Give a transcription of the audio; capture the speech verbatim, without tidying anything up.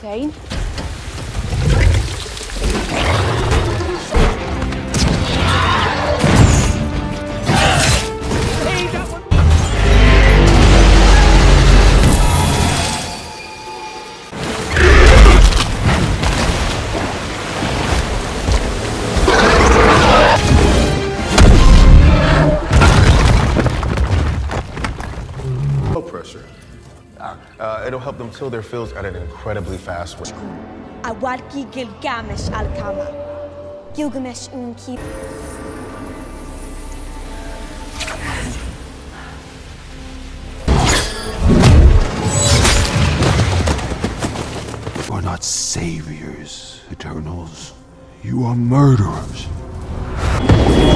féin. Low pressure. Uh, it'll help them kill their fills at an incredibly fast rate. Awalki Gilgamesh Al-Kama. Gilgamesh Unki. You are not saviors, Eternals. You are murderers.